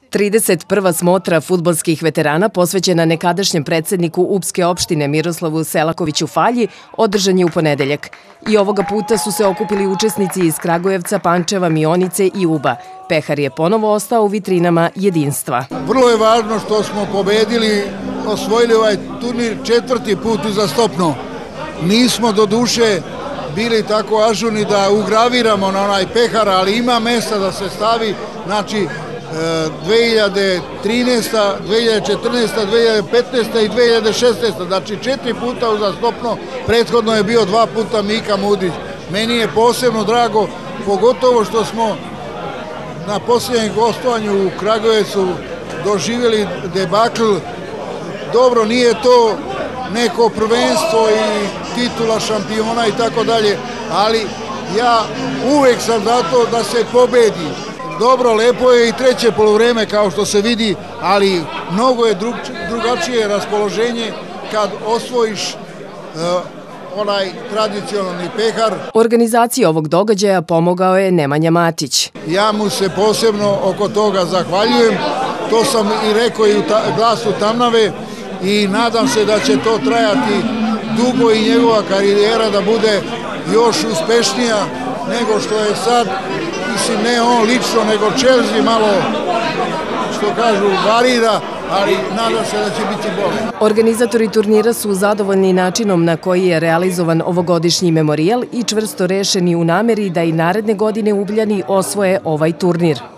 31. smotra fudbalskih veterana posvećena nekadašnjem predsedniku Upske opštine Miroslavu Selakoviću Falji održan je u ponedeljak. I ovoga puta su se okupili učesnici iz Kragujevca, Pančeva, Mionice i Uba. Pehar je ponovo ostao u vitrinama jedinstva. Vrlo je važno što smo pobedili, osvojili ovaj turnir 4. put uzastopno. Nismo do duše bili tako ažurni da ugraviramo na onaj pehar, ali ima mesta da se stavi, znači 2013, 2014, 2015 i 2016. Znači 4 puta uzastopno, prethodno je bio 2 puta Mika Mudić. Meni je posebno drago, pogotovo što smo na posljednjem gostovanju u Kragujevcu doživjeli debakl. Dobro, nije to neko prvenstvo i titula šampiona i tako dalje, ali ja uvek sam za to da se pobedi. Dobro, lepo je i treće poluvreme kao što se vidi, ali mnogo je drugačije raspoloženje kad osvojiš onaj tradicionalni pehar. Organizaciji ovog događaja pomogao je Nemanja Matić. Ja mu se posebno oko toga zahvaljujem, to sam i rekao i u glasu Tamnave i nadam se da će to trajati dugo i njegova karijera da bude još uspešnija nego što je sad. Mislim, ne on lično, nego Chelsea malo, što kažu, varira, ali nadam se da će biti bolje. Organizatori turnira su zadovoljni načinom na koji je realizovan ovogodišnji memorijal i čvrsto rešeni u nameri da i naredne godine Ugljani osvoje ovaj turnir.